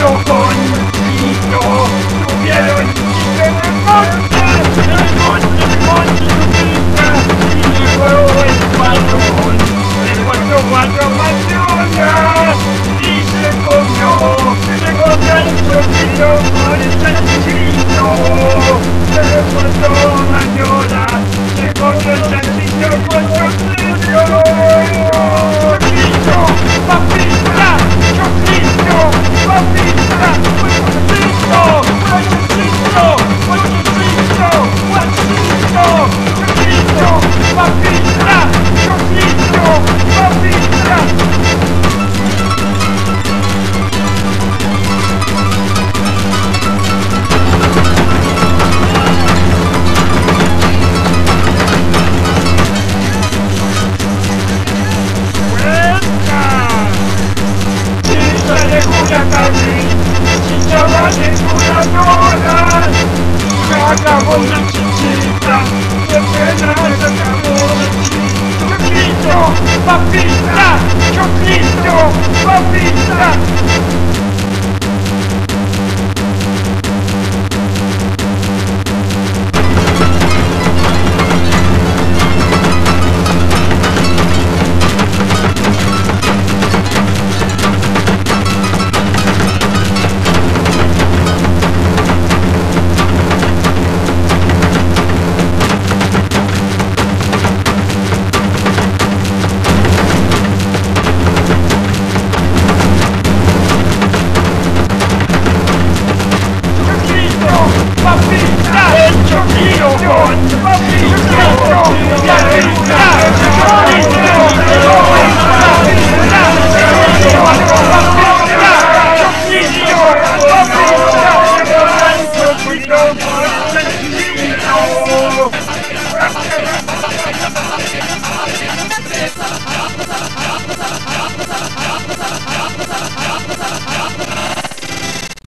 con Tito tuvieron chiste en el monte Lupita, y llegó el patrón, le cortó 4 patronas y se comió el chorrito con el chanchito, se le cortó mañola, se comió el chanchito con chorrito, chorrito, papita, chorrito, papita, guachito, guachito, guachito, guachito, chorrito, papita, chorrito, papita. Acabó una chichita, de pena se acabó la chichita. Choclito, papita, choclito, papita.